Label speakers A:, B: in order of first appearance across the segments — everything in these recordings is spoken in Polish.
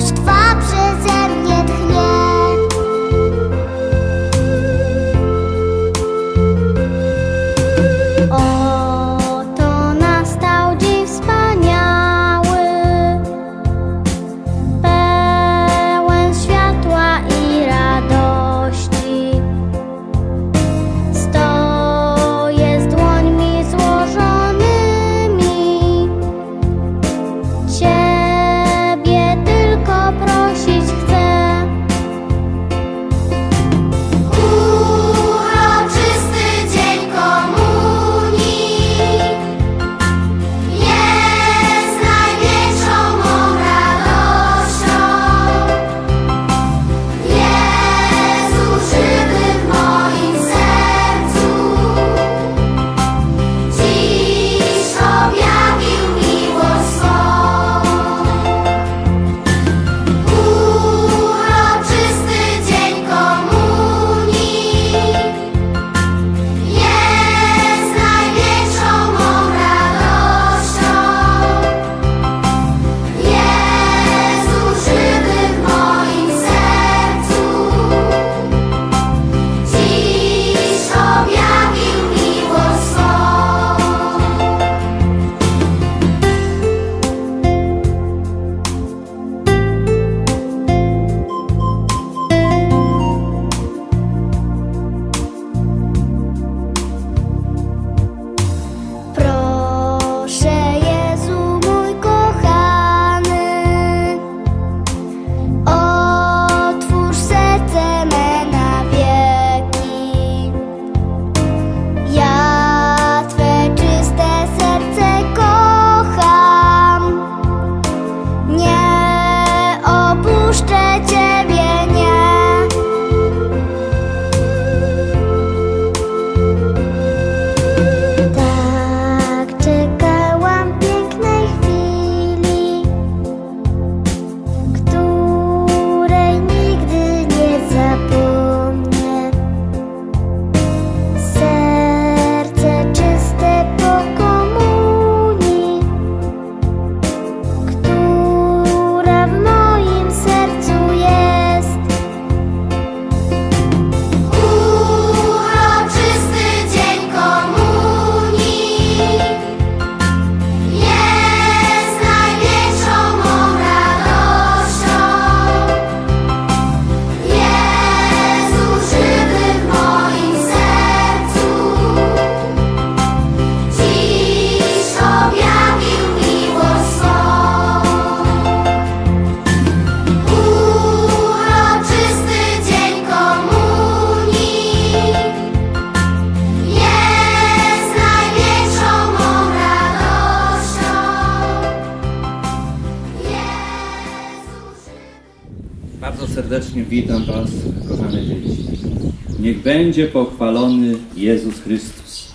A: serdecznie witam Was, kochane dzieci. Niech będzie pochwalony Jezus Chrystus.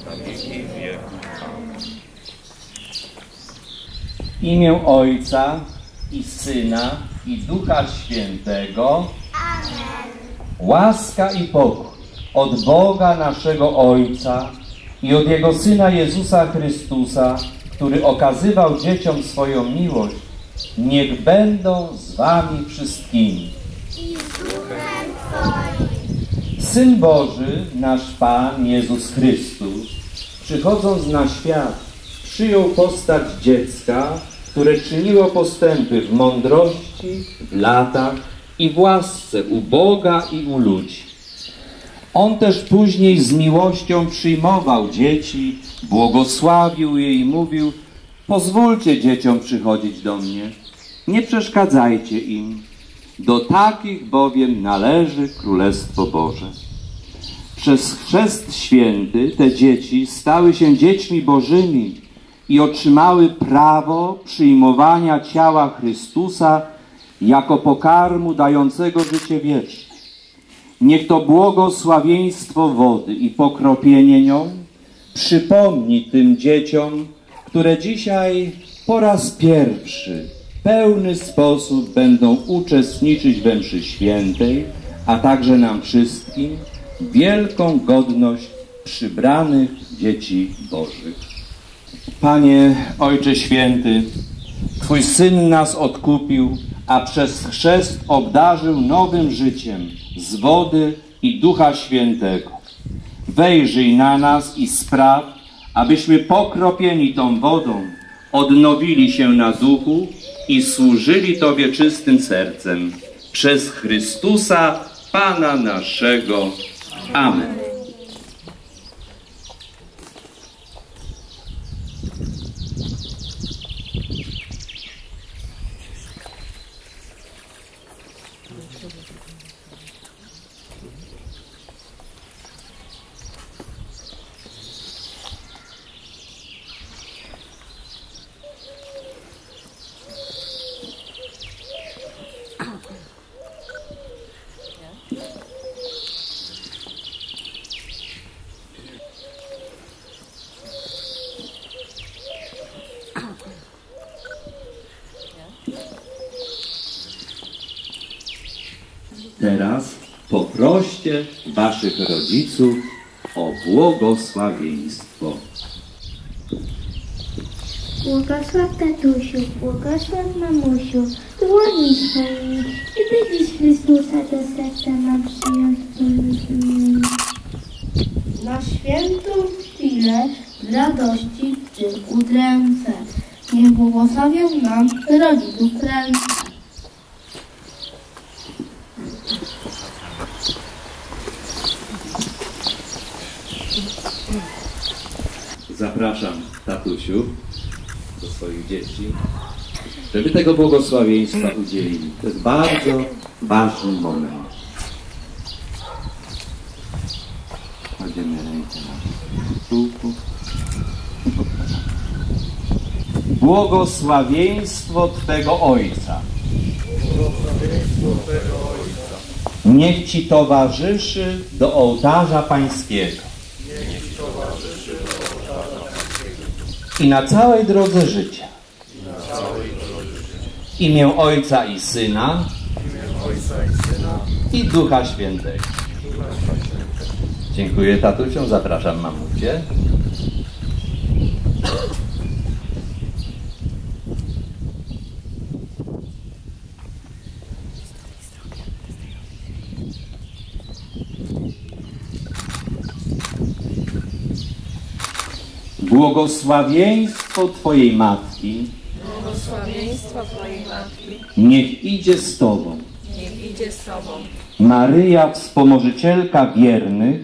A: W imię Ojca i Syna i Ducha Świętego. Amen. Łaska i pokój od Boga naszego Ojca i od Jego Syna Jezusa Chrystusa, który okazywał dzieciom swoją miłość, niech będą z wami wszystkimi. I z Duchem Twoim. Syn Boży, nasz Pan Jezus Chrystus, przychodząc na świat, przyjął postać dziecka, które czyniło postępy w mądrości, w latach i w łasce u Boga i u ludzi. On też później z miłością przyjmował dzieci, błogosławił je i mówił: pozwólcie dzieciom przychodzić do mnie, nie przeszkadzajcie im, do takich bowiem należy Królestwo Boże. Przez chrzest święty te dzieci stały się dziećmi Bożymi i otrzymały prawo przyjmowania ciała Chrystusa jako pokarmu dającego życie wieczne. Niech to błogosławieństwo wody i pokropienie nią przypomni tym dzieciom, które dzisiaj po raz pierwszy w pełny sposób będą uczestniczyć we mszy świętej, a także nam wszystkim wielką godność przybranych dzieci Bożych. Panie Ojcze Święty, Twój Syn nas odkupił, a przez chrzest obdarzył nowym życiem z wody i Ducha Świętego. Wejrzyj na nas i spraw, abyśmy pokropieni tą wodą odnowili się na duchu i służyli Tobie czystym sercem. Przez Chrystusa, Pana naszego. Amen. Teraz poproście waszych rodziców o błogosławieństwo.
B: Błogosław tatusiu, błogosław mamusiu, dłoni swoimi, gdy dziś Chrystusa do serca mam przyjąć swoim.
C: Na świętą chwilę radości Cię udręcę. Niech błogosławią nam rodziców ręce.
A: Zapraszam, tatusiu, do swoich dzieci, żeby tego błogosławieństwa udzielili. To jest bardzo ważny moment. Kładziemy rękę na stółku. Błogosławieństwo Twego Ojca. Niech Ci towarzyszy do ołtarza Pańskiego. I na całej drodze życia. Imię Ojca i Syna i Ducha Świętego. Dziękuję tatusiom, zapraszam mamucie. Błogosławieństwo Twojej Matki, niech idzie z Tobą. Maryja, wspomożycielka wiernych,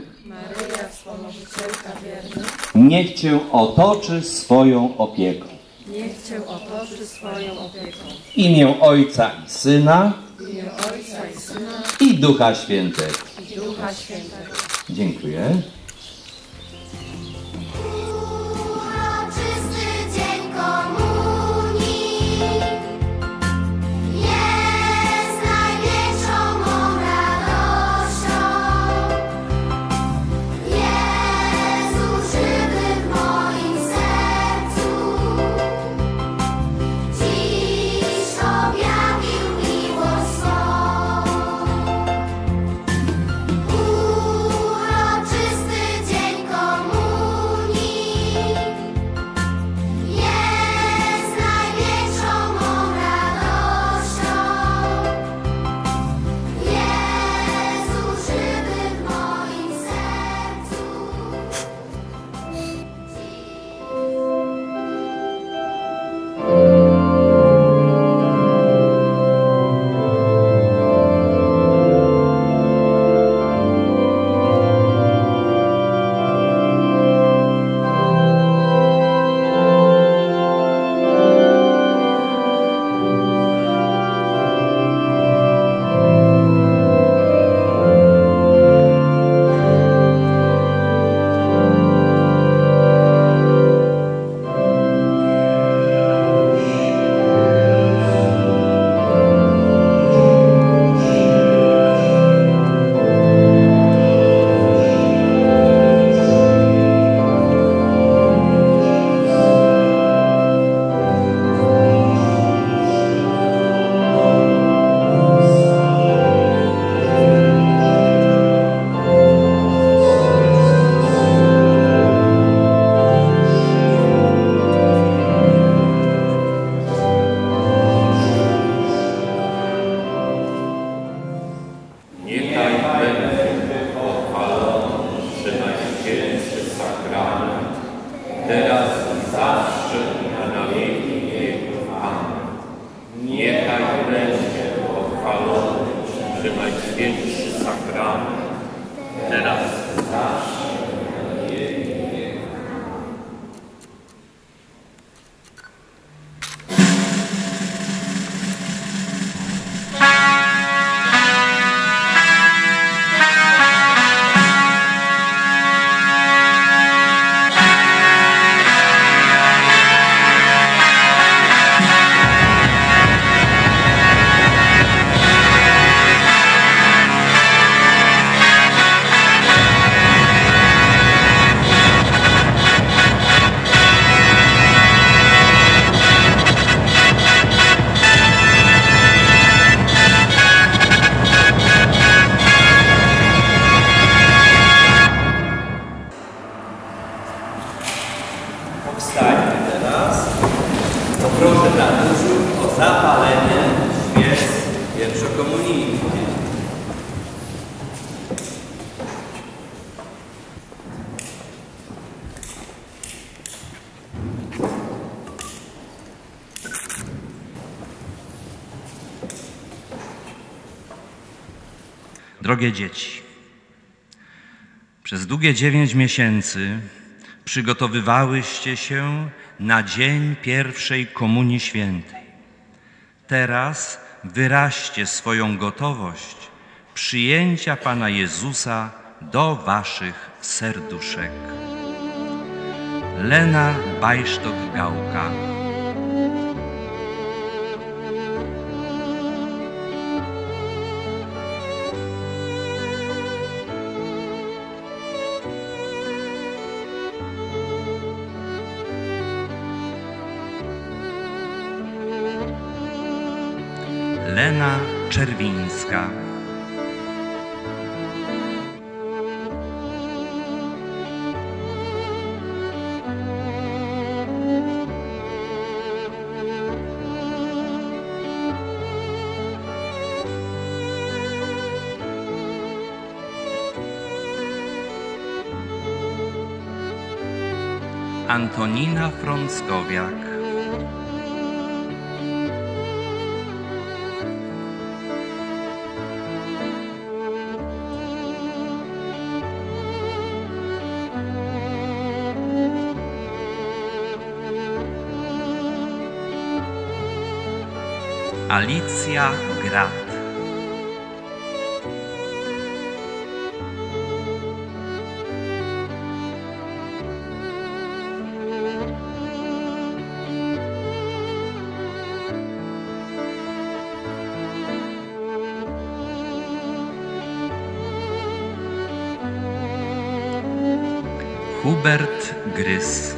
A: niech Cię otoczy swoją opieką. Imię Ojca i Syna i Ducha Świętego. Dziękuję.
B: Uroczysty
A: zapalenie świec pierwszokomunijnych.
D: Drogie dzieci, przez długie 9 miesięcy przygotowywałyście się na dzień pierwszej Komunii Świętej. Teraz wyraźcie swoją gotowość przyjęcia Pana Jezusa do waszych serduszek. Lena Bajsztok-Gałka. Lena Czerwińska. Antonina Frąckowiak. Alicja Grat. Hubert Grys.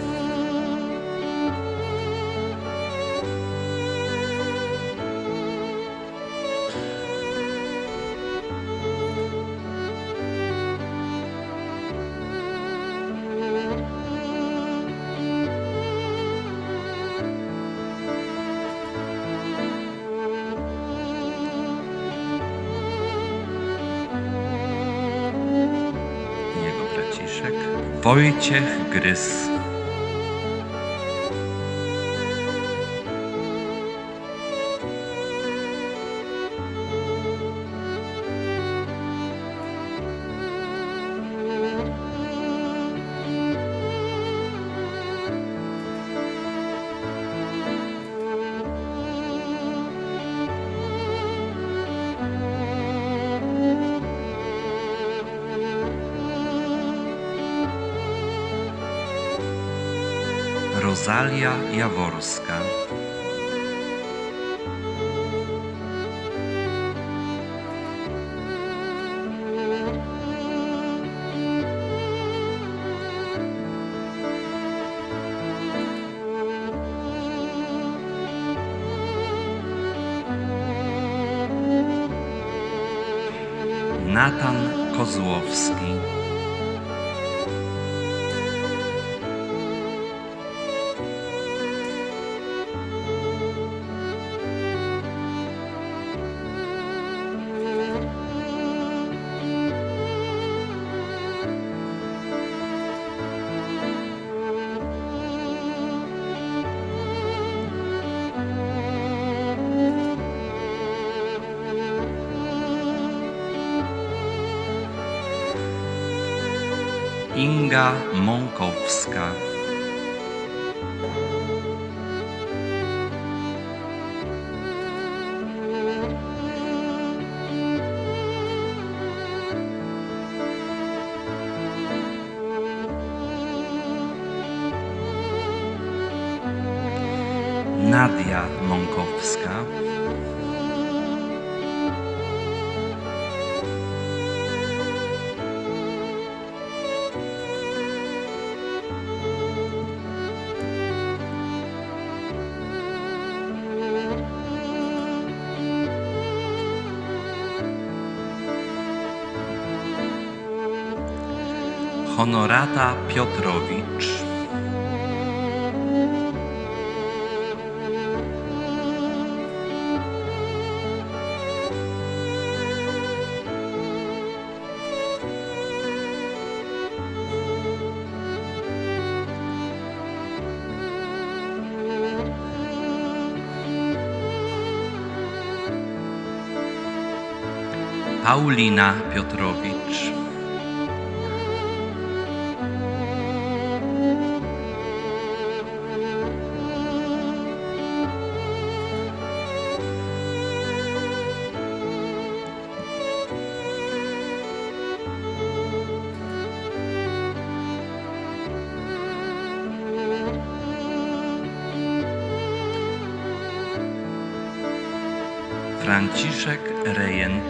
D: Wojciech Grys. Rosalia Jaworska. Natan Kozłowski. Inga Mąkowska. Nadia Mąkowska. Honorata Piotrowicz. Paulina Piotrowicz. Franciszek Rejent.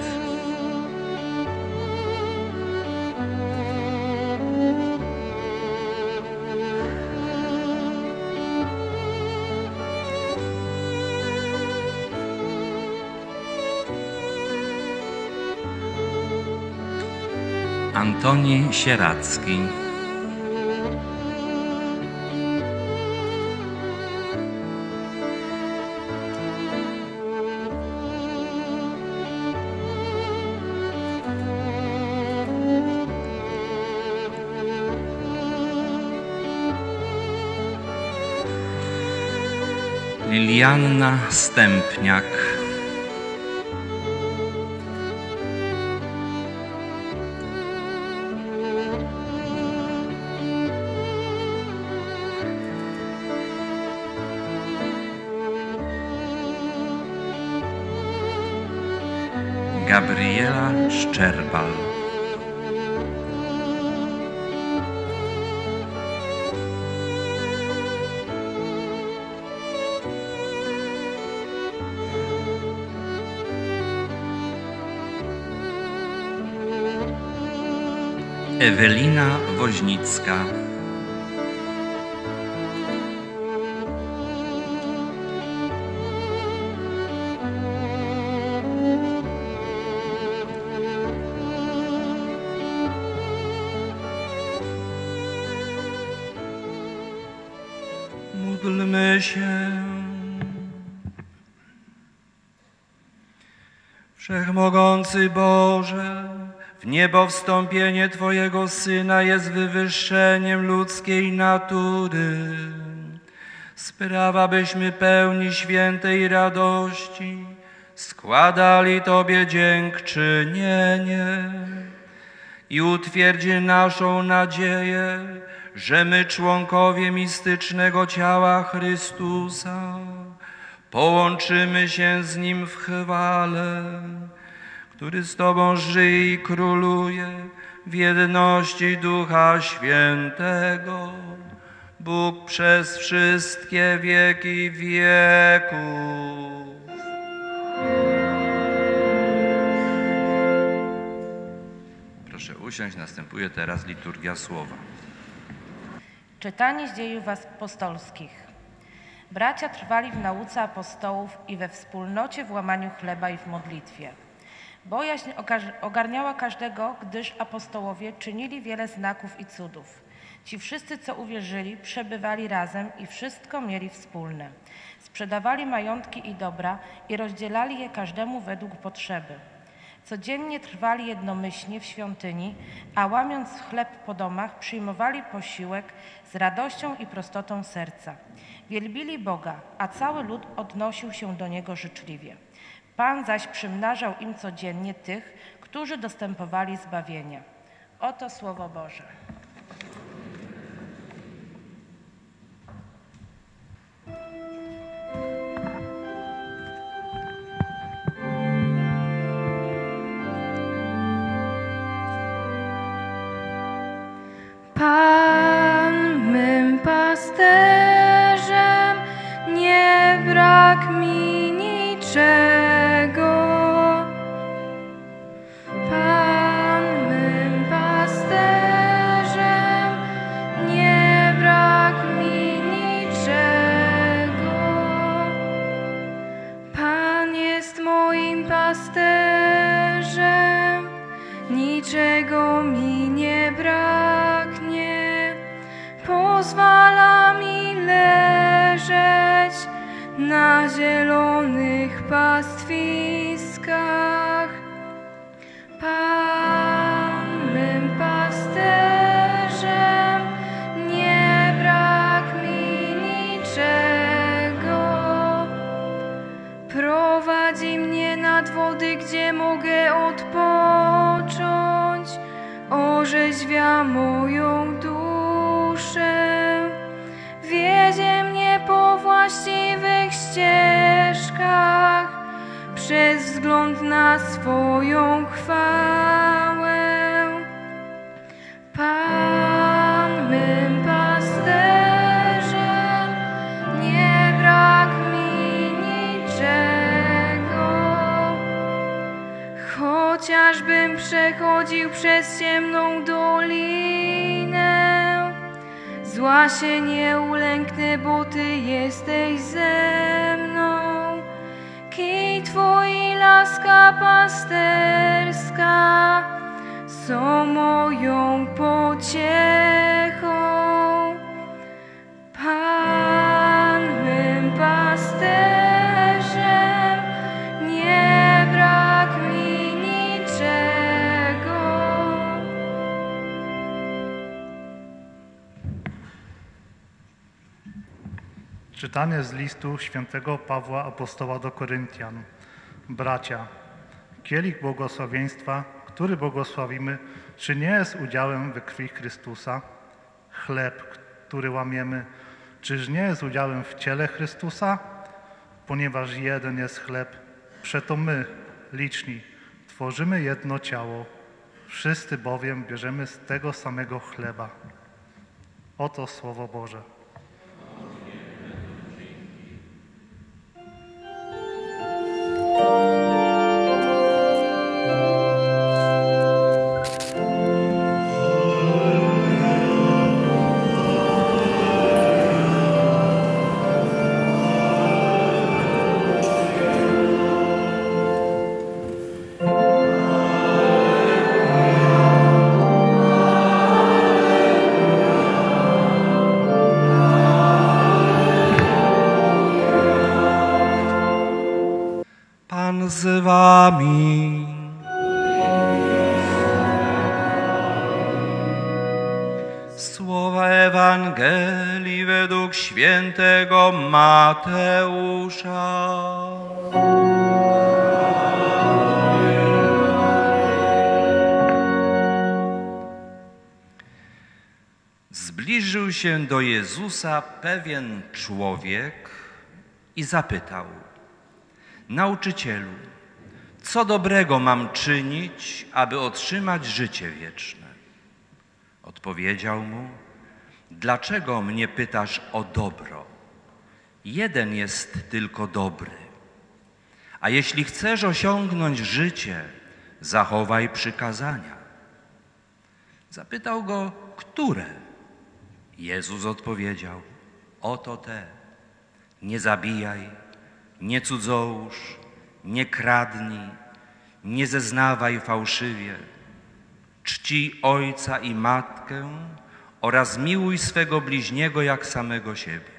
D: Antoni Sieracki. Lilianna Stępniak. Gabriela Szczerbal. Ewelina Woźnicka. Módlmy się. Wszechmogący Boże, w niebo wstąpienie Twojego Syna jest wywyższeniem ludzkiej natury. Sprawa, byśmy pełni świętej radości składali Tobie dziękczynienie i utwierdzi naszą nadzieję, że my, członkowie mistycznego ciała Chrystusa, połączymy się z Nim w chwale, który z Tobą żyje i króluje w jedności Ducha Świętego, Bóg przez wszystkie wieki wieków. Proszę usiąść, następuje teraz liturgia słowa.
E: Czytanie z dziejów apostolskich. Bracia trwali w nauce apostołów i we wspólnocie w łamaniu chleba i w modlitwie. Bojaźń ogarniała każdego, gdyż apostołowie czynili wiele znaków i cudów. Ci wszyscy, co uwierzyli, przebywali razem i wszystko mieli wspólne. Sprzedawali majątki i dobra i rozdzielali je każdemu według potrzeby. Codziennie trwali jednomyślnie w świątyni, a łamiąc chleb po domach, przyjmowali posiłek z radością i prostotą serca. Wielbili Boga, a cały lud odnosił się do Niego życzliwie. Pan zaś przymnażał im codziennie tych, którzy dostępowali zbawienia. Oto Słowo Boże.
F: Pan mym pasterzem, nie brak mi niczego. Pan mym pasterzem, nie brak mi niczego. Pan jest moim pasterzem, niczego mi nie braknie. Pozwala mi leżeć na zielonych pastwiskach. Pan mym pasterzem, nie brak mi niczego. prowadzi mnie nad wody, gdzie mogę odpocząć, orzeźwia moją duszę. Wiedzie mnie po właściwych ścieżkach, przez wzgląd na swoją chwałę. Pan mym pasterzem, nie brak mi niczego. Chociażbym przechodził przez ciemną dolinę, zła się nie ulęknę, bo Ty jesteś ze mną. Kij Twój i laska pasterska są moją pociechą. Pan mym pasterzem, nie brak mi niczego.
G: Czytanie z listu świętego Pawła Apostoła do Koryntian. Bracia, kielich błogosławieństwa, który błogosławimy, czy nie jest udziałem we krwi Chrystusa? Chleb, który łamiemy, czyż nie jest udziałem w ciele Chrystusa? Ponieważ jeden jest chleb, przeto my, liczni, tworzymy jedno ciało. Wszyscy bowiem bierzemy z tego samego chleba. Oto Słowo Boże.
H: Pan z wami. Słowa Ewangelii według świętego Mateusza. Zbliżył się do Jezusa pewien człowiek i zapytał: Nauczycielu, co dobrego mam czynić, aby otrzymać życie wieczne? Odpowiedział mu: dlaczego mnie pytasz o dobro? Jeden jest tylko dobry. A jeśli chcesz osiągnąć życie, zachowaj przykazania. Zapytał go, które? Jezus odpowiedział: oto te. Nie zabijaj, nie cudzołóż, nie kradnij, nie zeznawaj fałszywie. Czcij ojca i matkę oraz miłuj swego bliźniego jak samego siebie.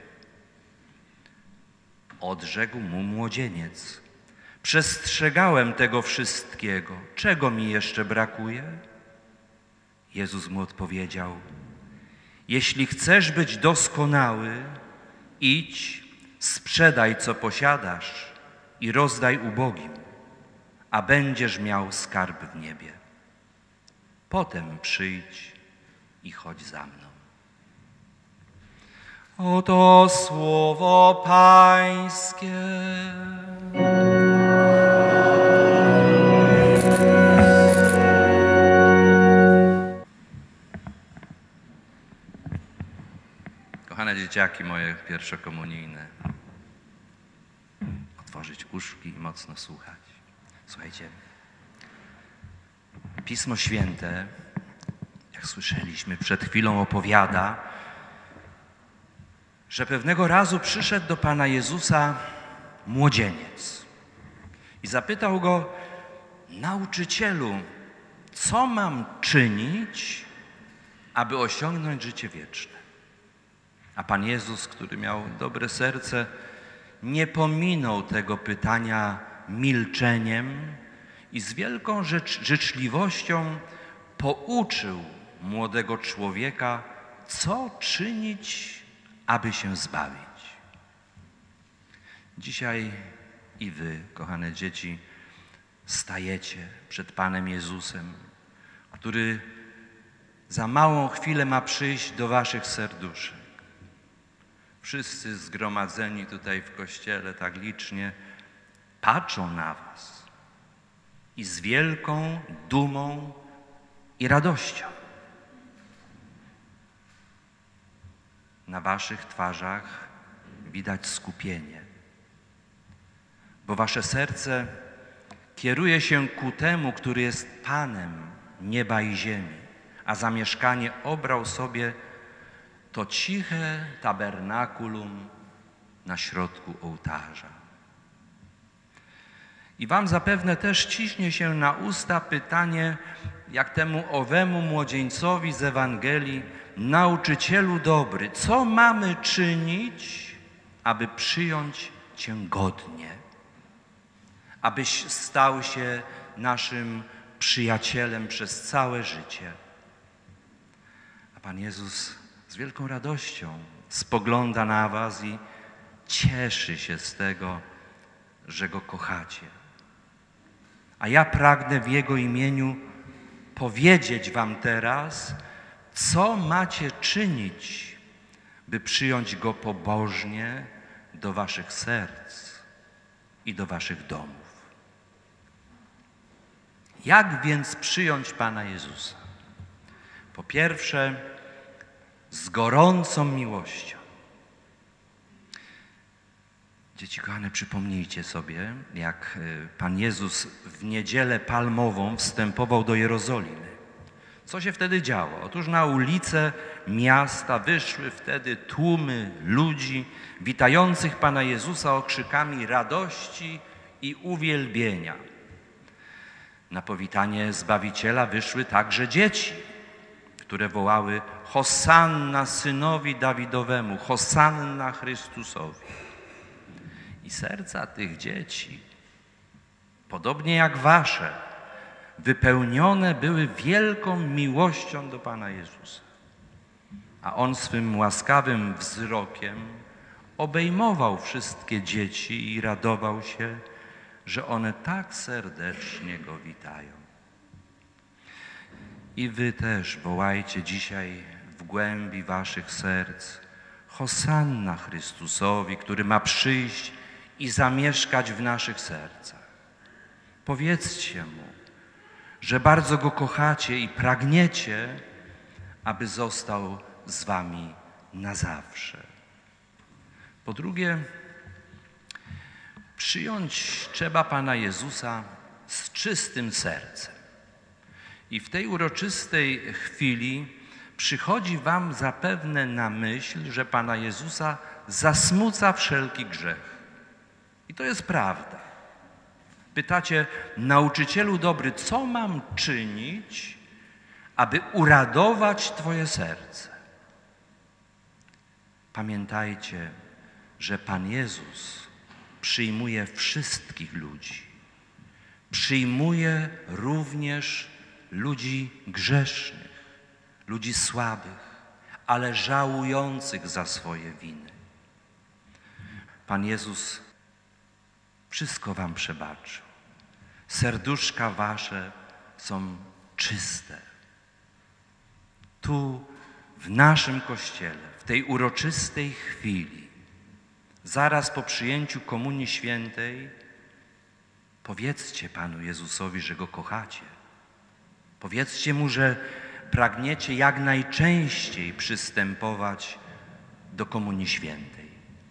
H: Odrzekł mu młodzieniec: przestrzegałem tego wszystkiego. Czego mi jeszcze brakuje? Jezus mu odpowiedział: jeśli chcesz być doskonały, idź, sprzedaj co posiadasz i rozdaj ubogim, a będziesz miał skarb w niebie. Potem przyjdź i chodź za mną. Oto słowo Pańskie. Kochane dzieciaki moje pierwszokomunijne, otworzyć uszki i mocno słuchać. Słuchajcie, Pismo Święte, jak słyszeliśmy przed chwilą, opowiada, że pewnego razu przyszedł do Pana Jezusa młodzieniec i zapytał Go: nauczycielu, co mam czynić, aby osiągnąć życie wieczne? A Pan Jezus, który miał dobre serce, nie pominął tego pytania milczeniem i z wielką życzliwością pouczył młodego człowieka, co czynić, aby się zbawić. Dzisiaj i wy, kochane dzieci, stajecie przed Panem Jezusem, który za małą chwilę ma przyjść do waszych serduszek. Wszyscy zgromadzeni tutaj w kościele tak licznie patrzą na was i z wielką dumą i radością. Na waszych twarzach widać skupienie, bo wasze serce kieruje się ku temu, który jest Panem nieba i ziemi, a za mieszkanie obrał sobie to ciche tabernakulum na środku ołtarza. I wam zapewne też ciśnie się na usta pytanie, jak temu owemu młodzieńcowi z Ewangelii: nauczycielu dobry, co mamy czynić, aby przyjąć Cię godnie, abyś stał się naszym przyjacielem przez całe życie. A Pan Jezus z wielką radością spogląda na was i cieszy się z tego, że Go kochacie. A ja pragnę w Jego imieniu powiedzieć wam teraz, co macie czynić, by przyjąć Go pobożnie do waszych serc i do waszych domów. Jak więc przyjąć Pana Jezusa? Po pierwsze, z gorącą miłością. Dzieci kochane, przypomnijcie sobie, jak Pan Jezus w Niedzielę Palmową wstępował do Jerozolimy. Co się wtedy działo? Otóż na ulice miasta wyszły wtedy tłumy ludzi witających Pana Jezusa okrzykami radości i uwielbienia. Na powitanie Zbawiciela wyszły także dzieci, które wołały: Hosanna synowi Dawidowemu, Hosanna Chrystusowi. I serca tych dzieci, podobnie jak wasze, wypełnione były wielką miłością do Pana Jezusa. A On swym łaskawym wzrokiem obejmował wszystkie dzieci i radował się, że one tak serdecznie Go witają. I wy też wołajcie dzisiaj w głębi waszych serc: Hosanna Chrystusowi, który ma przyjść i zamieszkać w naszych sercach. Powiedzcie Mu, że bardzo Go kochacie i pragniecie, aby został z wami na zawsze. Po drugie, przyjąć trzeba Pana Jezusa z czystym sercem. I w tej uroczystej chwili przychodzi wam zapewne na myśl, że Pana Jezusa zasmuca wszelki grzech. I to jest prawda. Pytacie: nauczycielu dobry, co mam czynić, aby uradować Twoje serce? Pamiętajcie, że Pan Jezus przyjmuje wszystkich ludzi. Przyjmuje również ludzi grzesznych, ludzi słabych, ale żałujących za swoje winy. Pan Jezus wszystko wam przebaczył. Serduszka wasze są czyste. Tu, w naszym Kościele, w tej uroczystej chwili, zaraz po przyjęciu Komunii Świętej, powiedzcie Panu Jezusowi, że Go kochacie. Powiedzcie Mu, że pragniecie jak najczęściej przystępować do Komunii Świętej.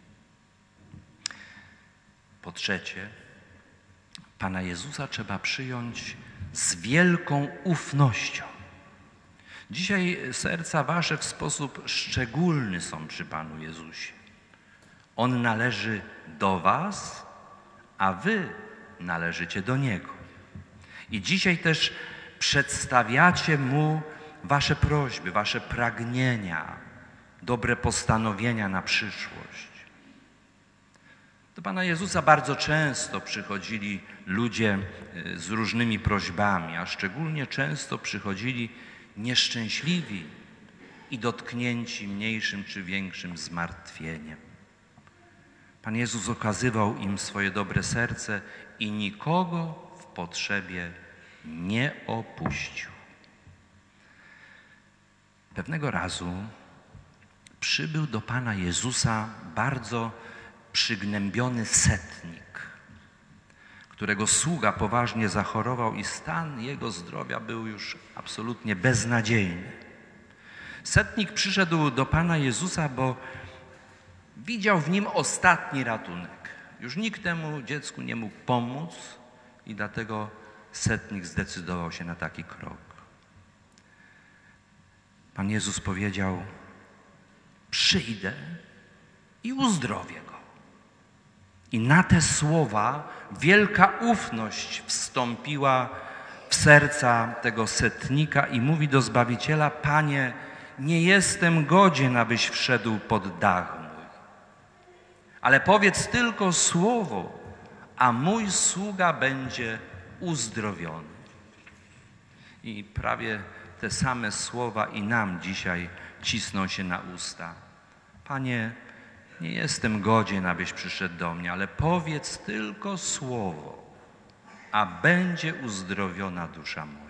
H: Po trzecie, Pana Jezusa trzeba przyjąć z wielką ufnością. Dzisiaj serca wasze w sposób szczególny są przy Panu Jezusie. On należy do was, a wy należycie do Niego. I dzisiaj też przedstawiacie Mu wasze prośby, wasze pragnienia, dobre postanowienia na przyszłość. Do Pana Jezusa bardzo często przychodzili ludzie z różnymi prośbami, a szczególnie często przychodzili nieszczęśliwi i dotknięci mniejszym czy większym zmartwieniem. Pan Jezus okazywał im swoje dobre serce i nikogo w potrzebie nie opuścił. Pewnego razu przybył do Pana Jezusa bardzo przygnębiony setnik, którego sługa poważnie zachorował i stan jego zdrowia był już absolutnie beznadziejny. Setnik przyszedł do Pana Jezusa, bo widział w nim ostatni ratunek. Już nikt temu dziecku nie mógł pomóc i dlatego setnik zdecydował się na taki krok. Pan Jezus powiedział: przyjdę i uzdrowię go. I na te słowa wielka ufność wstąpiła w serca tego setnika i mówi do Zbawiciela: Panie, nie jestem godzien, abyś wszedł pod dach mój, ale powiedz tylko słowo, a mój sługa będzie uzdrowiony. I prawie te same słowa i nam dzisiaj cisną się na usta. Panie, nie jestem godzien, abyś przyszedł do mnie, ale powiedz tylko słowo, a będzie uzdrowiona dusza moja.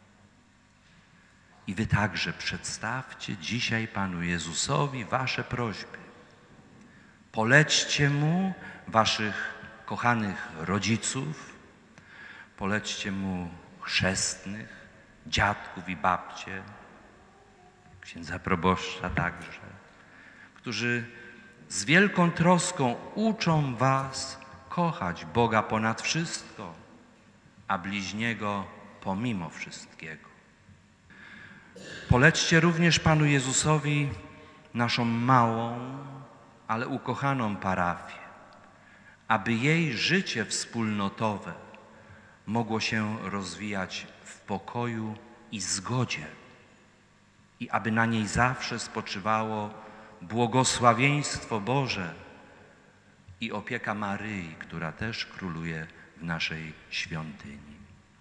H: I wy także przedstawcie dzisiaj Panu Jezusowi wasze prośby. Polećcie Mu waszych kochanych rodziców, polećcie Mu chrzestnych, dziadków i babcie, księdza proboszcza także, którzy z wielką troską uczą was kochać Boga ponad wszystko, a bliźniego pomimo wszystkiego. Polećcie również Panu Jezusowi naszą małą, ale ukochaną parafię, aby jej życie wspólnotowe mogło się rozwijać w pokoju i zgodzie i aby na niej zawsze spoczywało błogosławieństwo Boże i opieka Maryi, która też króluje w naszej świątyni.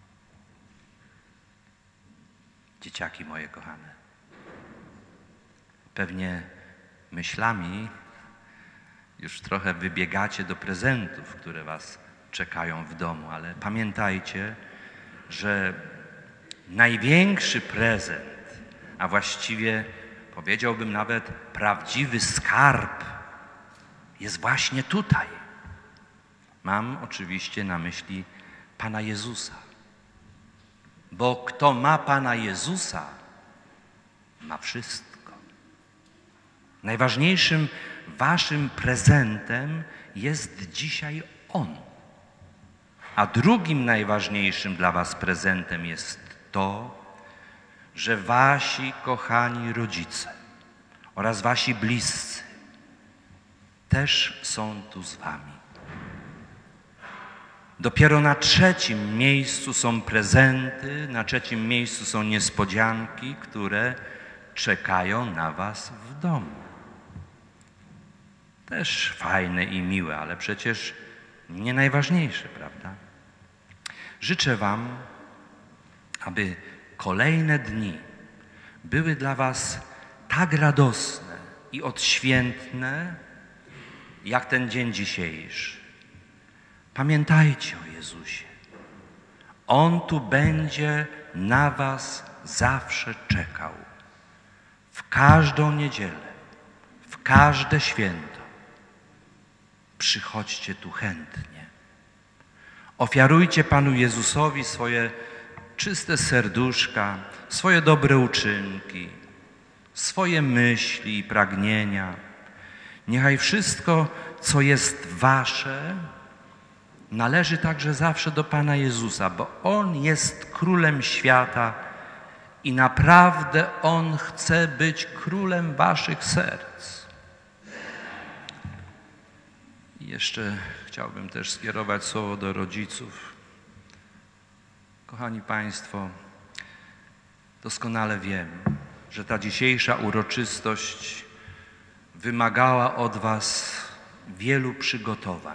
H: Dzieciaki moje kochane, pewnie myślami już trochę wybiegacie do prezentów, które was czekają w domu, ale pamiętajcie, że największy prezent, a właściwie powiedziałbym nawet prawdziwy skarb, jest właśnie tutaj. Mam oczywiście na myśli Pana Jezusa. Bo kto ma Pana Jezusa, ma wszystko. Najważniejszym waszym prezentem jest dzisiaj On. A drugim najważniejszym dla was prezentem jest to, że wasi kochani rodzice oraz wasi bliscy też są tu z wami. Dopiero na trzecim miejscu są prezenty, na trzecim miejscu są niespodzianki, które czekają na was w domu. Też fajne i miłe, ale przecież nie najważniejsze, prawda? Życzę wam, aby kolejne dni były dla was tak radosne i odświętne, jak ten dzień dzisiejszy. Pamiętajcie o Jezusie. On tu będzie na was zawsze czekał. W każdą niedzielę, w każde święto. Przychodźcie tu chętnie. Ofiarujcie Panu Jezusowi swoje czyste serduszka, swoje dobre uczynki, swoje myśli i pragnienia. Niechaj wszystko, co jest wasze, należy także zawsze do Pana Jezusa, bo On jest królem świata i naprawdę On chce być królem waszych serc. I jeszcze chciałbym też skierować słowo do rodziców. Kochani Państwo, doskonale wiem, że ta dzisiejsza uroczystość wymagała od was wielu przygotowań.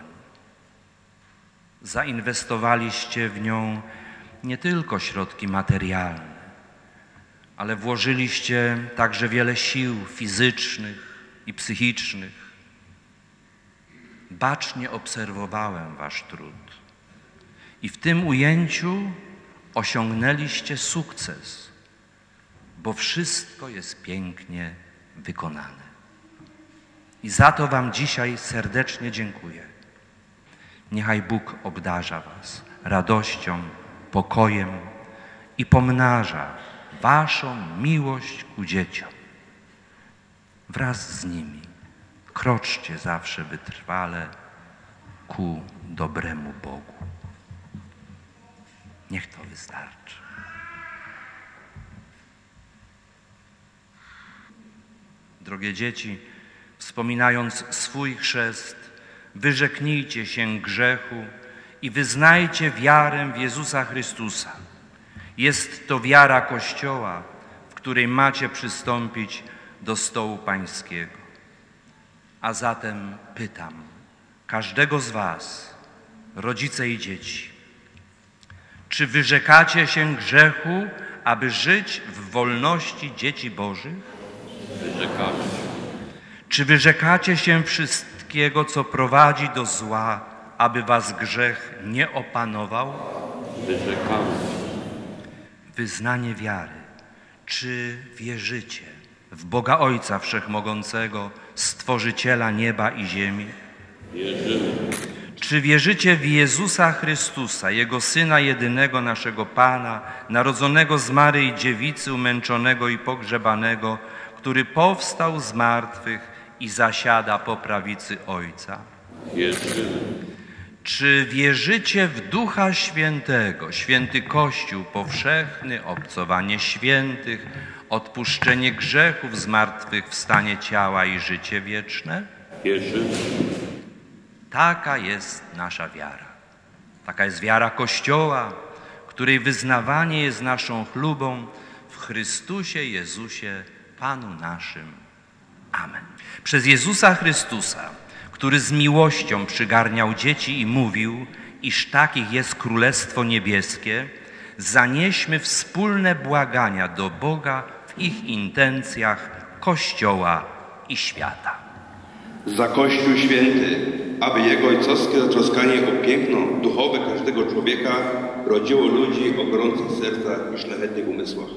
H: Zainwestowaliście w nią nie tylko środki materialne, ale włożyliście także wiele sił fizycznych i psychicznych. bacznie obserwowałem wasz trud. I w tym ujęciu osiągnęliście sukces, bo wszystko jest pięknie wykonane. I za to wam dzisiaj serdecznie dziękuję. Niechaj Bóg obdarza was radością, pokojem i pomnaża waszą miłość ku dzieciom. Wraz z nimi kroczcie zawsze wytrwale ku dobremu Bogu. Niech to wystarczy. Drogie dzieci, wspominając swój chrzest, wyrzeknijcie się grzechu i wyznajcie wiarę w Jezusa Chrystusa. Jest to wiara Kościoła, w której macie przystąpić do stołu Pańskiego. A zatem pytam każdego z was, rodzice i dzieci, czy wyrzekacie się grzechu, aby żyć w wolności dzieci Bożych?
A: Wyrzekamy.
H: Czy wyrzekacie się wszystkiego, co prowadzi do zła, aby was grzech nie opanował?
A: Wyrzekamy.
H: Wyznanie wiary. Czy wierzycie w Boga Ojca Wszechmogącego, Stworzyciela nieba i ziemi?
A: Wierzymy.
H: Czy wierzycie w Jezusa Chrystusa, Jego Syna jedynego, naszego Pana, narodzonego z Maryi Dziewicy, umęczonego i pogrzebanego, który powstał z martwych i zasiada po prawicy Ojca?
A: Wierzymy.
H: Czy wierzycie w Ducha Świętego, święty Kościół powszechny, obcowanie świętych, odpuszczenie grzechów, zmartwychwstanie ciała i życie wieczne?
A: Wierzymy.
H: Taka jest nasza wiara. Taka jest wiara Kościoła, której wyznawanie jest naszą chlubą w Chrystusie Jezusie, Panu naszym. Amen. Przez Jezusa Chrystusa, który z miłością przygarniał dzieci i mówił, iż takich jest Królestwo Niebieskie, zanieśmy wspólne błagania do Boga w ich intencjach Kościoła i świata.
I: Za Kościół święty, aby Jego ojcowskie zatroskanie o piękno duchowe każdego człowieka rodziło ludzi o gorących sercach i szlachetnych umysłach.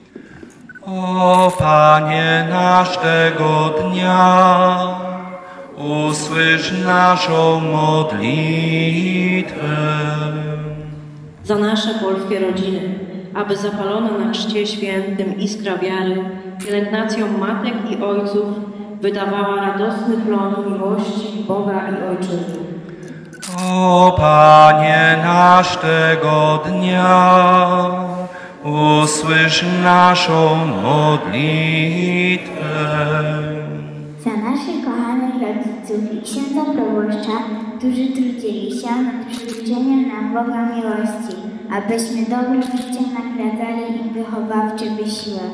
H: O Panie nasz tego dnia, usłysz naszą modlitwę.
J: Za nasze polskie rodziny, aby zapalona na chrzcie świętym iskra wiary pielęgnacją matek i ojców wydawała radosny plon miłości Boga i Ojczyzny.
H: O Panie nasz tego dnia, usłysz naszą modlitwę.
B: Za naszych kochanych rodziców i księdza proboszcza, którzy trudzili się nad przywróceniem nam Boga miłości, abyśmy dobrym życiem nagradzali im wychowawczy wysiłek.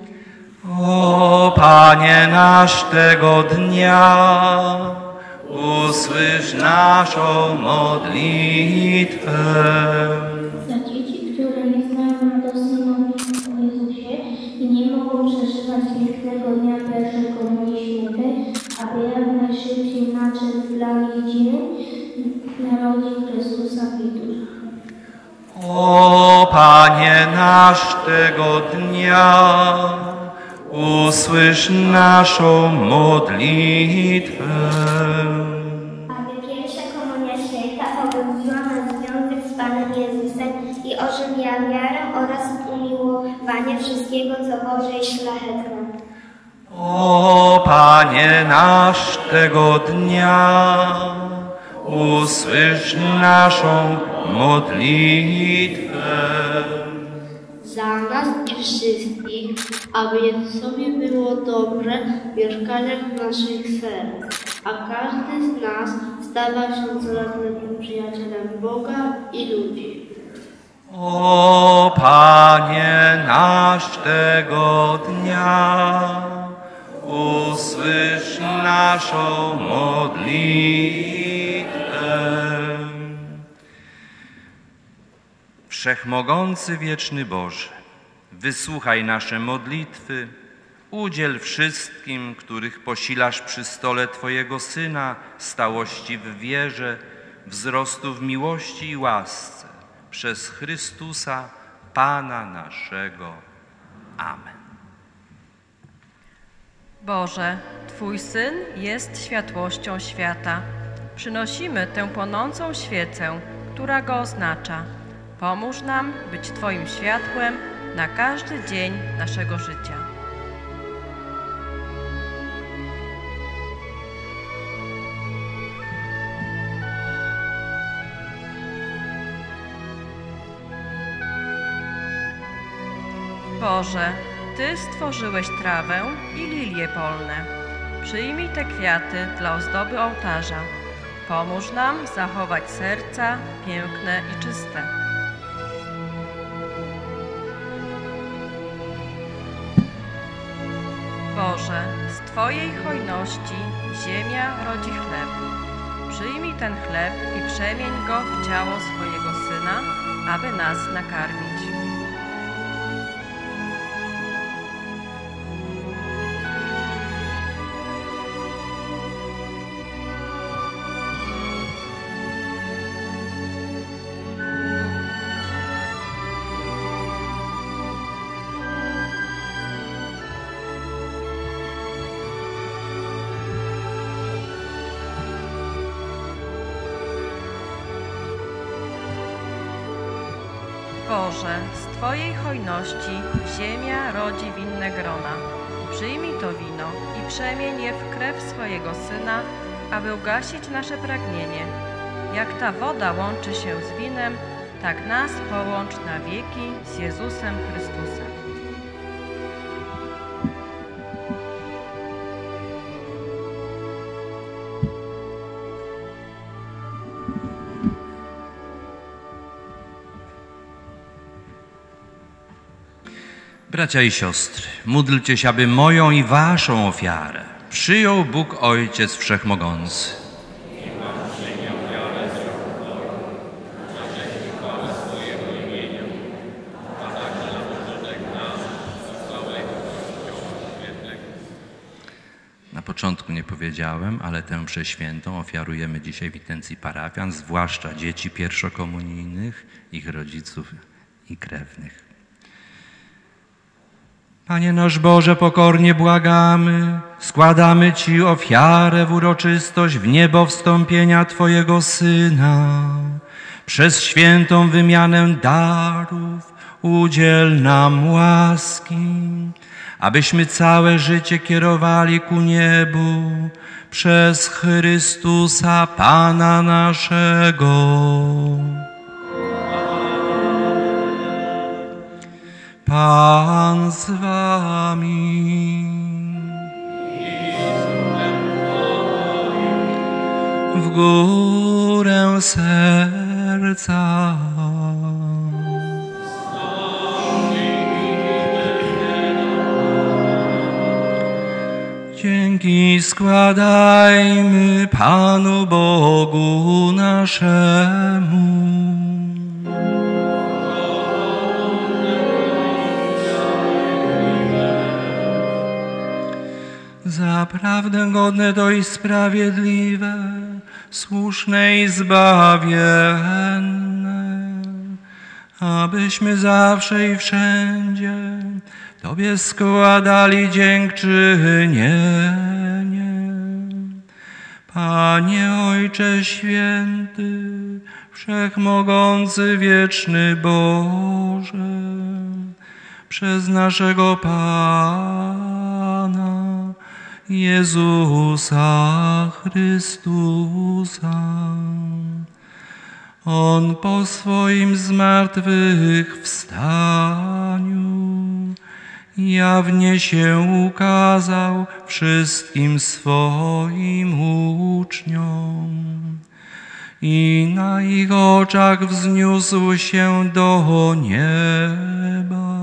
H: O Panie nasz tego dnia, usłysz naszą modlitwę.
B: Za dzieci, które nie znają radosnej modlitwy o Jezusie i nie mogą przeżywać pięknego dnia pierwszej Komunii Świętej, aby jak najszybciej nadszedł dla dziedziny narodzin Chrystusa Witus.
H: O Panie nasz tego dnia, usłysz naszą modlitwę.
B: Aby pierwsza Komunia Święta pobudziła nas związek z Panem Jezusem i ożywiła wiarę oraz umiłowanie wszystkiego, co Boże i szlachetne.
H: O Panie nasz tego dnia, usłysz naszą modlitwę.
C: Za nas i wszystkich, aby Jezusowi było dobrze w mieszkaniach naszych serc, a każdy z nas stawał się coraz lepszym przyjacielem Boga i ludzi.
H: O Panie nasz tego dnia, usłysz naszą modlitwę. Wszechmogący wieczny Boże, wysłuchaj nasze modlitwy, Udziel wszystkim, których posilasz przy stole Twojego Syna, stałości w wierze, wzrostu w miłości i łasce. Przez Chrystusa, Pana naszego. Amen.
K: Boże, Twój Syn jest światłością świata. Przynosimy tę płonącą świecę, która Go oznacza. Pomóż nam być Twoim światłem na każdy dzień naszego życia. Boże, Ty stworzyłeś trawę i lilie polne. Przyjmij te kwiaty dla ozdoby ołtarza. Pomóż nam zachować serca piękne i czyste. Boże, z Twojej hojności ziemia rodzi chleb. Przyjmij ten chleb i przemień go w ciało swojego Syna, aby nas nakarmić. Boże, z Twojej hojności ziemia rodzi winne grona. Przyjmij to wino i przemień je w krew swojego Syna, aby ugasić nasze pragnienie. Jak ta woda łączy się z winem, tak nas połącz na wieki z Jezusem Chrystusem.
H: Bracia i siostry, módlcie się, aby moją i waszą ofiarę przyjął Bóg Ojciec Wszechmogący. Na początku nie powiedziałem, ale tę mszę świętą ofiarujemy dzisiaj w intencji parafian, zwłaszcza dzieci pierwszokomunijnych, ich rodziców i krewnych. Panie nasz Boże, pokornie błagamy, składamy Ci ofiarę w uroczystość w niebo wstąpienia Twojego Syna. Przez świętą wymianę darów udziel nam łaski, abyśmy całe życie kierowali ku niebu przez Chrystusa Pana naszego. Pan z wami. W górę serca. Dzięki składajmy Panu Bogu naszemu. Zaprawdę godne to i sprawiedliwe, słuszne i zbawienne, abyśmy zawsze i wszędzie Tobie składali dziękczynienie. Panie Ojcze Święty, Wszechmogący, Wieczny Boże, przez naszego Pana Jezusa Chrystusa. On po swoim zmartwychwstaniu jawnie się ukazał wszystkim swoim uczniom i na ich oczach wzniósł się do nieba,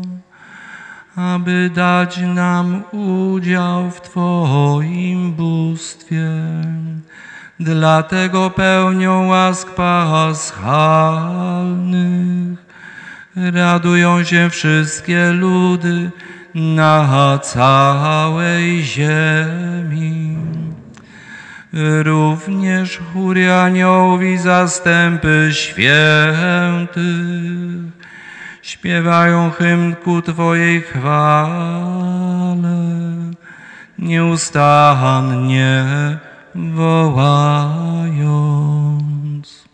H: aby dać nam udział w Twoim bóstwie. Dlatego pełnią łask paschalnych radują się wszystkie ludy na całej ziemi. Również chóry aniołów i zastępy świętych śpiewają hymn ku Twojej chwale, nieustannie wołając.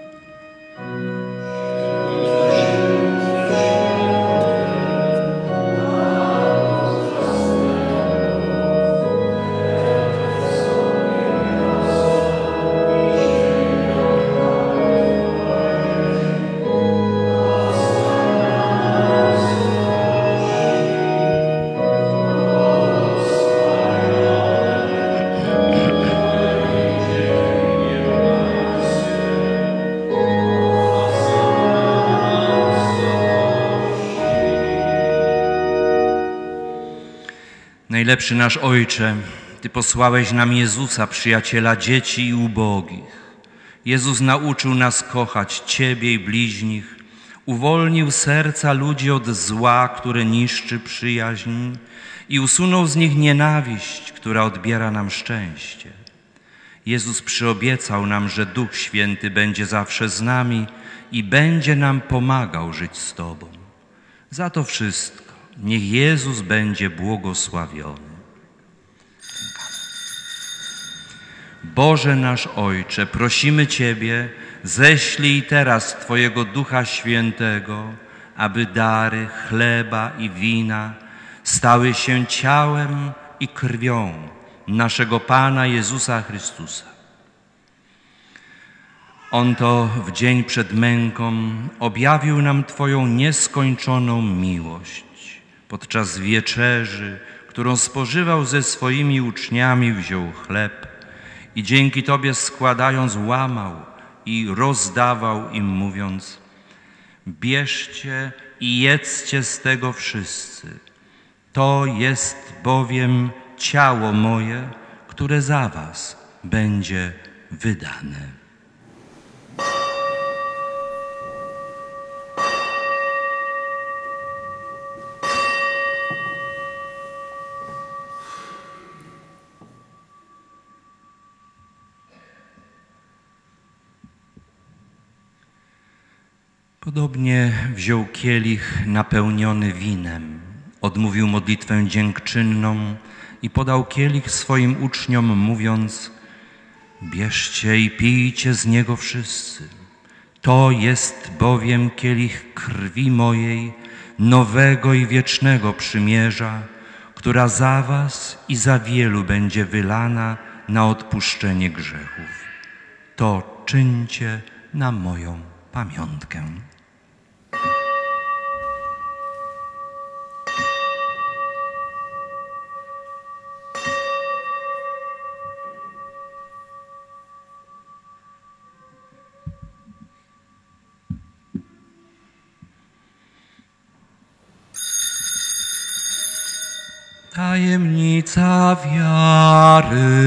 H: Najlepszy nasz Ojcze, Ty posłałeś nam Jezusa, przyjaciela dzieci i ubogich. Jezus nauczył nas kochać Ciebie i bliźnich, uwolnił serca ludzi od zła, które niszczy przyjaźń i usunął z nich nienawiść, która odbiera nam szczęście. Jezus przyobiecał nam, że Duch Święty będzie zawsze z nami i będzie nam pomagał żyć z Tobą. Za to wszystko niech Jezus będzie błogosławiony. Boże nasz Ojcze, prosimy Ciebie, ześlij teraz Twojego Ducha Świętego, aby dary chleba i wina stały się ciałem i krwią naszego Pana Jezusa Chrystusa. On to w dzień przed męką objawił nam Twoją nieskończoną miłość. Podczas wieczerzy, którą spożywał ze swoimi uczniami, wziął chleb i dzięki Tobie składając łamał i rozdawał im, mówiąc: bierzcie i jedzcie z tego wszyscy. To jest bowiem ciało moje, które za was będzie wydane. Podobnie wziął kielich napełniony winem, odmówił modlitwę dziękczynną i podał kielich swoim uczniom, mówiąc: bierzcie i pijcie z niego wszyscy. To jest bowiem kielich krwi mojej, nowego i wiecznego przymierza, która za was i za wielu będzie wylana na odpuszczenie grzechów. To czyńcie na moją pamiątkę. Tajemnica wiary.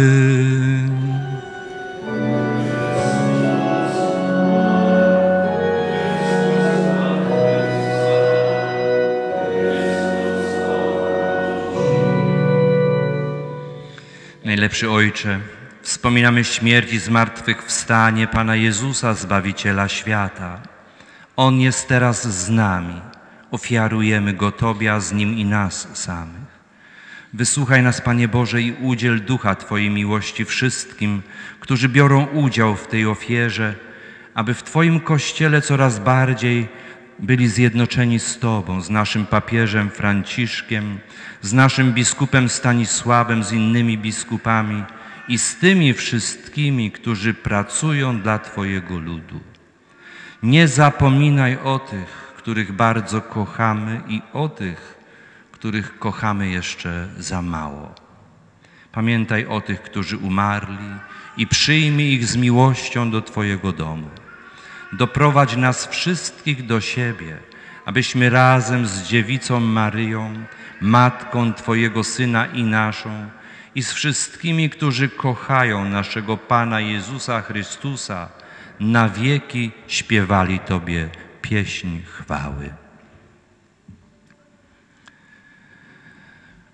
H: Najlepszy Ojcze, wspominamy śmierć i zmartwychwstanie Pana Jezusa, Zbawiciela świata. On jest teraz z nami. Ofiarujemy Go Tobie, a z Nim i nas samych. Wysłuchaj nas, Panie Boże, i udziel Ducha Twojej miłości wszystkim, którzy biorą udział w tej ofierze, aby w Twoim Kościele coraz bardziej byli zjednoczeni z Tobą, z naszym papieżem Franciszkiem, z naszym biskupem Stanisławem, z innymi biskupami i z tymi wszystkimi, którzy pracują dla Twojego ludu. Nie zapominaj o tych, których bardzo kochamy, i o tych, których kochamy jeszcze za mało. Pamiętaj o tych, którzy umarli, i przyjmij ich z miłością do Twojego domu. Doprowadź nas wszystkich do siebie, abyśmy razem z Dziewicą Maryją, Matką Twojego Syna i naszą, i z wszystkimi, którzy kochają naszego Pana Jezusa Chrystusa, na wieki śpiewali Tobie pieśń chwały.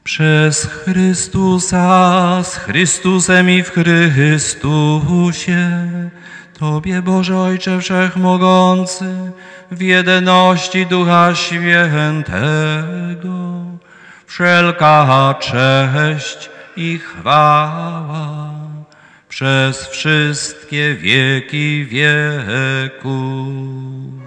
H: Przez Chrystusa, z Chrystusem i w Chrystusie, Tobie, Boże Ojcze Wszechmogący, w jedności Ducha Świętego, wszelka cześć i chwała przez wszystkie wieki wieków.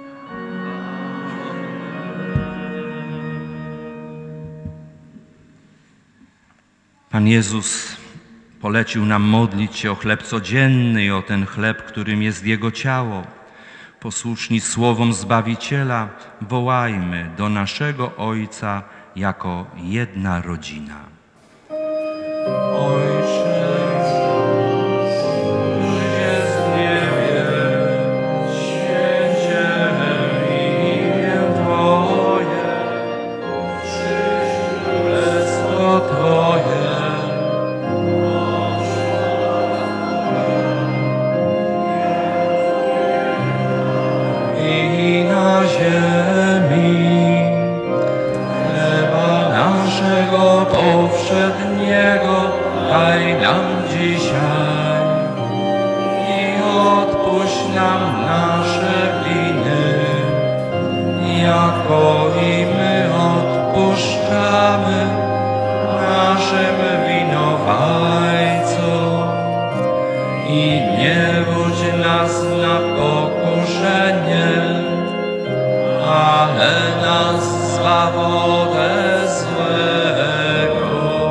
H: Pan Jezus polecił nam modlić się o chleb codzienny i o ten chleb, którym jest Jego ciało. Posłuszni słowom Zbawiciela, wołajmy do naszego Ojca jako jedna rodzina. Ojcze, któryś jest w niebie, święć się imię Twoje, przyjdź królestwo Twoje. I na ziemi chleba naszego powszedniego daj nam dzisiaj i odpuść nam nasze winy, jako i my odpuszczamy naszym winowajcom. I nie wódź nas na pokuszenie, ale nas zbaw ode złego.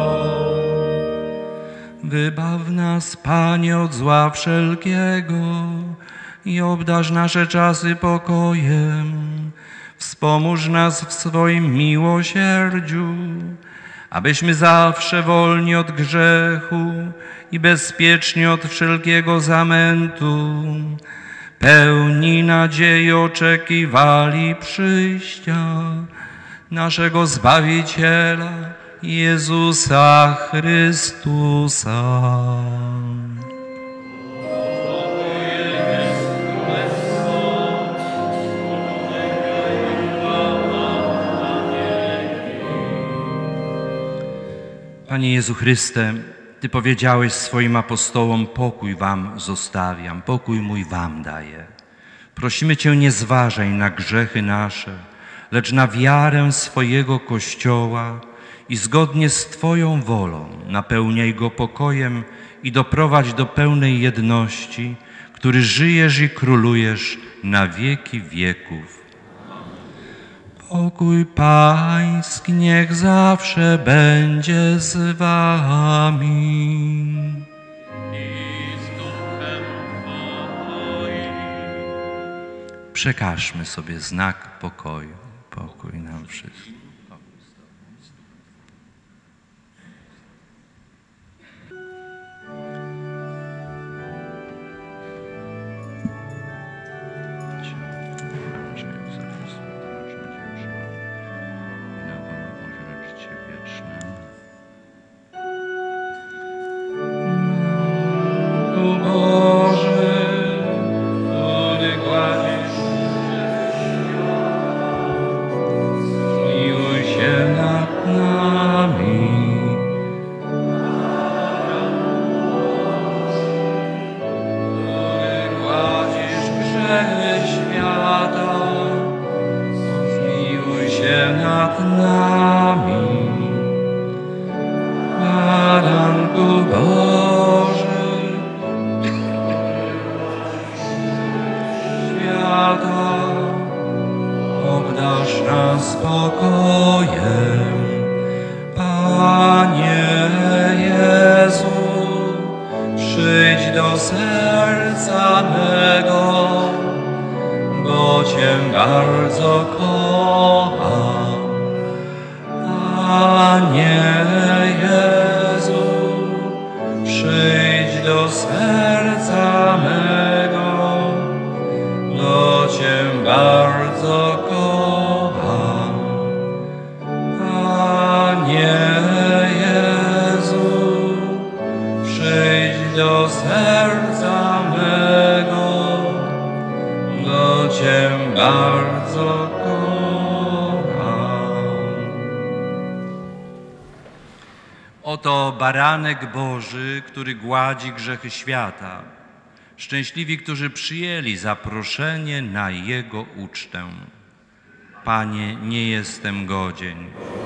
H: Wybaw nas, Panie, od zła wszelkiego i obdarz nasze czasy pokojem. Wspomóż nas w swoim miłosierdziu, abyśmy zawsze wolni od grzechu i bezpieczni od wszelkiego zamętu, pełni nadziei oczekiwali przyjścia naszego Zbawiciela, Jezusa Chrystusa. Panie Jezu Chryste, Ty powiedziałeś swoim apostołom, pokój wam zostawiam, pokój mój wam daję. Prosimy Cię, nie zważaj na grzechy nasze, lecz na wiarę swojego Kościoła i zgodnie z Twoją wolą napełniaj go pokojem i doprowadź do pełnej jedności, który żyjesz i królujesz na wieki wieków. Pokój Pański niech zawsze będzie z wami. I z duchem Twoim. Przekażmy sobie znak pokoju. Pokój nam wszystkim. Oto baranek Boży, który gładzi grzechy świata. Szczęśliwi, którzy przyjęli zaproszenie na Jego ucztę. Panie, nie jestem godzien.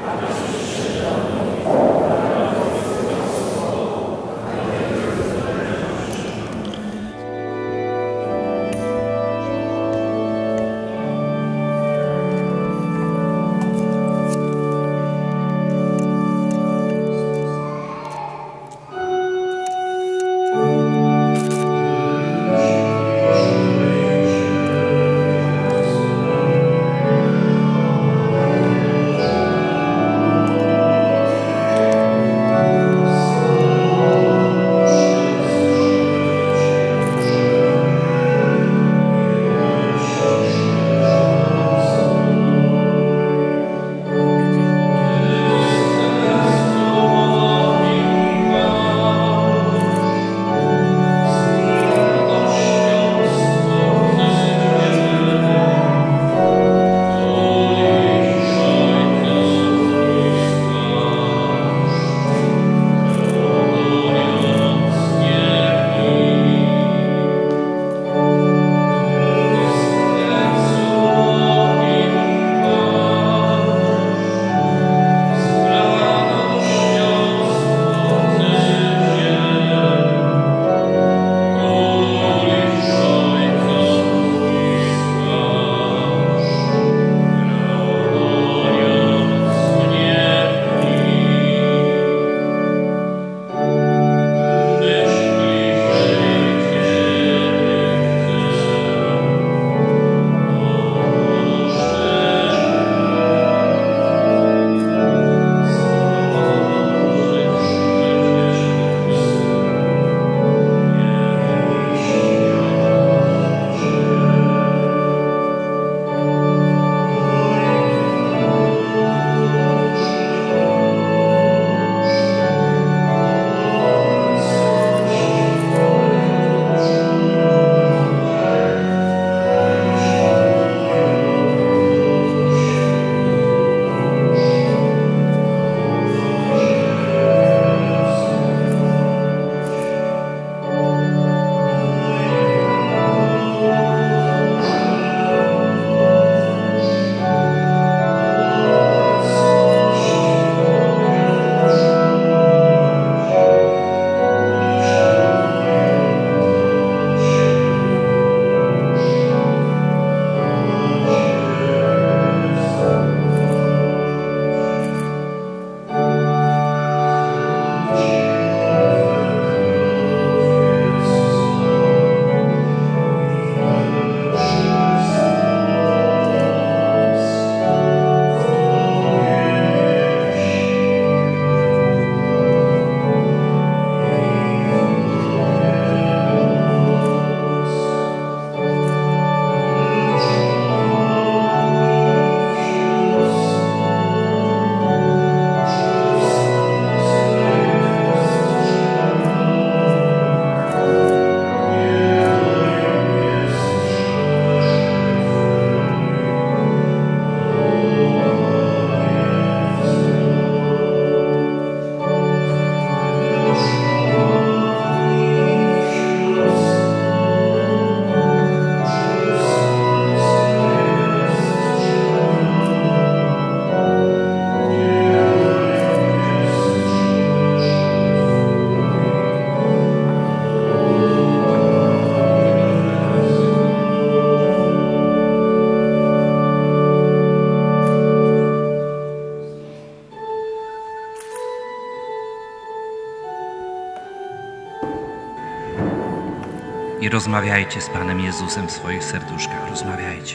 H: I rozmawiajcie z Panem Jezusem w swoich serduszkach. Rozmawiajcie.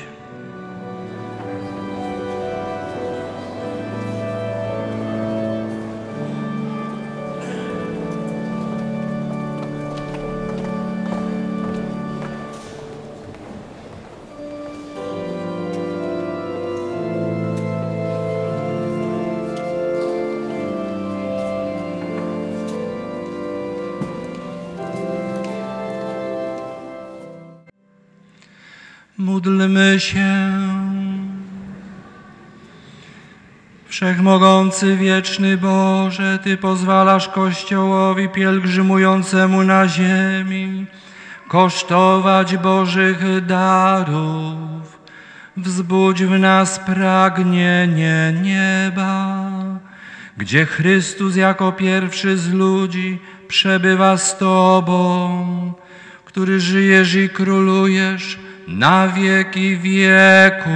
H: Módlmy się. Wszechmogący, wieczny Boże, Ty pozwalasz Kościołowi pielgrzymującemu na ziemi kosztować Bożych darów. Wzbudź w nas pragnienie nieba, gdzie Chrystus jako pierwszy z ludzi przebywa z Tobą, który żyjesz i królujesz na wieki wieków.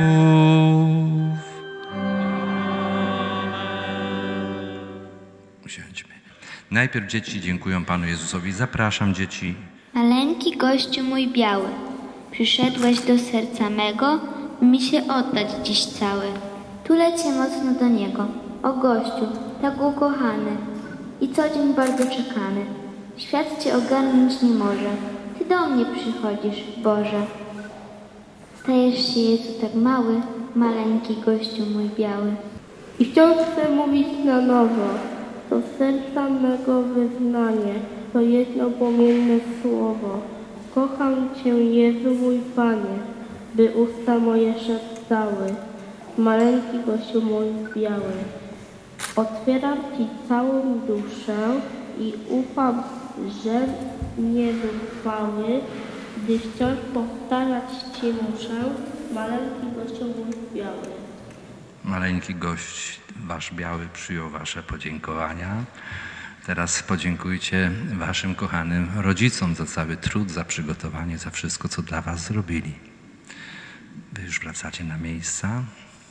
H: Usiądźmy. Najpierw dzieci dziękują Panu Jezusowi. Zapraszam dzieci.
B: Maleńki gościu mój biały, przyszedłeś do serca mego, by mi się oddać dziś cały. Tulę cię mocno do niego, o gościu, tak ukochany i co dzień bardzo czekany. Świat cię ogarnąć nie może, ty do mnie przychodzisz, Boże. Stajesz się, Jezu, tak mały, maleńki gościu mój biały.
C: I wciąż chcę mówić na nowo, to serca mego wyznanie, to jedno płomienne słowo. Kocham Cię, Jezu mój Panie, by usta moje szeptały. Maleńki gościu mój biały. Otwieram Ci całą duszę i ufam, że niezuchwały, gdy wciąż powtarzać Ci muszę, maleńki gościu mój biały.
H: Maleńki gość wasz biały przyjął wasze podziękowania. Teraz podziękujcie waszym kochanym rodzicom za cały trud, za przygotowanie, za wszystko, co dla was zrobili. Wy już wracacie na miejsca.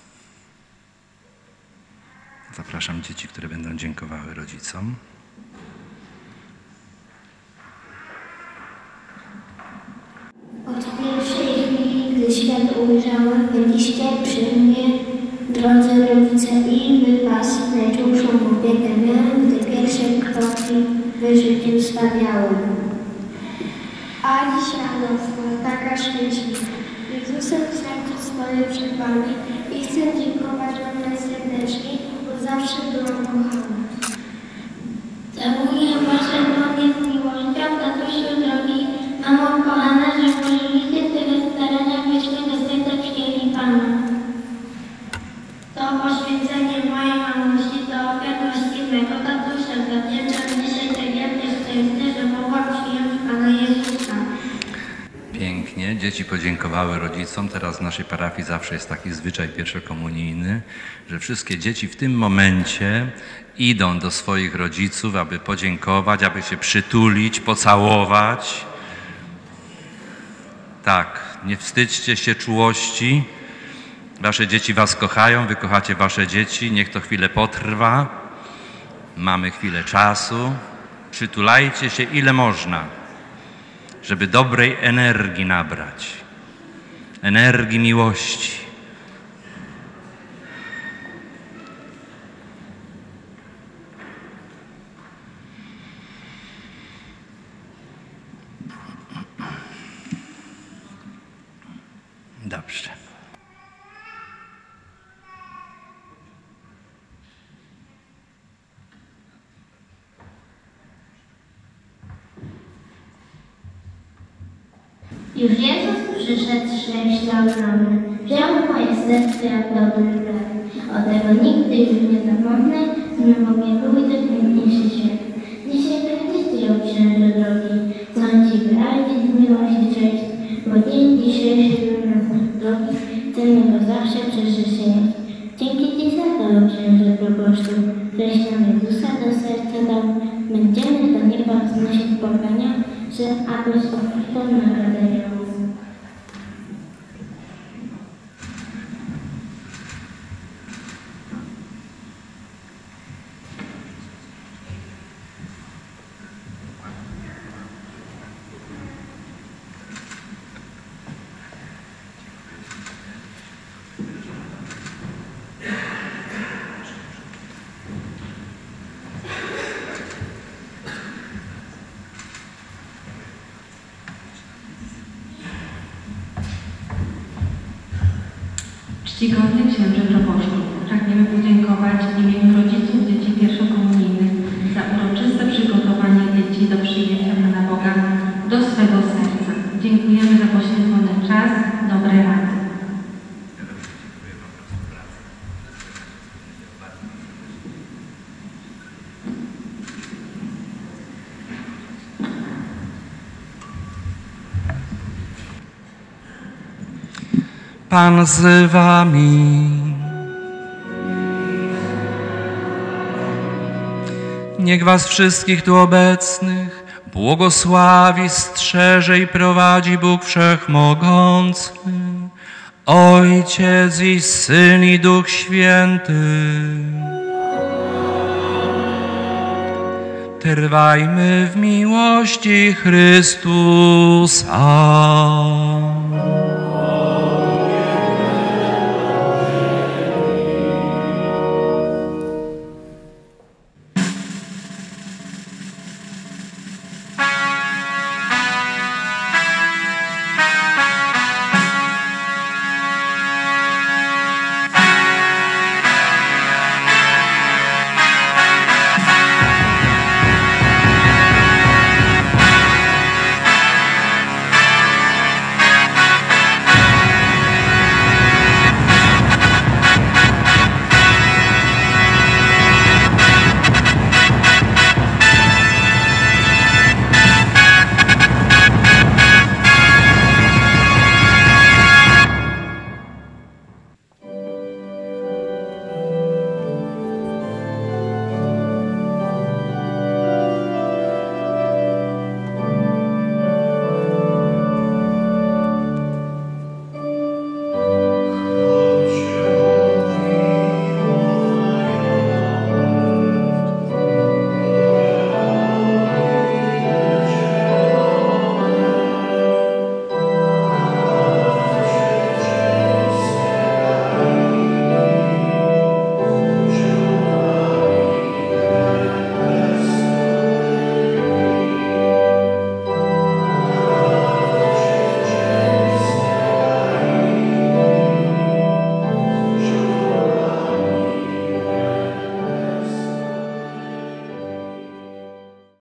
H: Zapraszam dzieci, które będą dziękowały rodzicom.
B: Od pierwszej chwili, gdy świat ujrzałem, byliście przy mnie, drodzy rodzice, i inny was najczułszą opiekę miałem, gdy pierwsze kroki w życiu stawiałem. A dziś radosna, taka szczęśliwa, Jezusem w sercu stoję przed wami i chcę dziękować wam najserdeczniej, bo zawsze byłam kochana. Całuję wasze dłonie z miłością, tatusiu drogi, mamo kochana, że włożyliście tyle starania, byśmy do serca przyjęli Pana. To poświęcenie mojej mamusi, to ofiarności mego tatusia, zawdzięczam dzisiaj tak wielkie szczęście, że mogłam przyjąć Pana Jezusa.
H: Pięknie. Dzieci podziękowały rodzicom. Teraz w naszej parafii zawsze jest taki zwyczaj pierwszokomunijny, że wszystkie dzieci w tym momencie idą do swoich rodziców, aby podziękować, aby się przytulić, pocałować. Tak, nie wstydźcie się czułości. Wasze dzieci was kochają, wy kochacie wasze dzieci. Niech to chwilę potrwa. Mamy chwilę czasu. Przytulajcie się ile można, żeby dobrej energii nabrać. Energii miłości. Dobrze.
B: Już Jezus przyszedł szczęśliwy, wziął moje serce jak dobry chleb. O tego nigdy już nie zapomnę, z mym Bogiem pójdę w piękniejszy świat. Dzisiaj będziecie ją księże drogi, chcą Ci wyrazić miłość i cześć, bo dzień dzisiejszy był nas drogi, chcemy go zawsze przeżyć. Dzięki Ci za to, księże proboszczu, żeś nam Jezusa do serca dał. Będziemy do nieba wznosić błagania, że abyś ofiarą nagrodę miał.
L: Czcigodny księże proboszczu, pragniemy podziękować w imieniu rodziców dzieci pierwszokomunijnych za uroczyste przygotowanie dzieci do przyjęcia Pana Boga do swego serca. Dziękujemy za poświęcony czas, dobre rady.
H: Pan z wami. Niech was wszystkich tu obecnych błogosławi, strzeże i prowadzi Bóg Wszechmogący, Ojciec i Syn i Duch Święty. Trwajmy w miłości Chrystusa.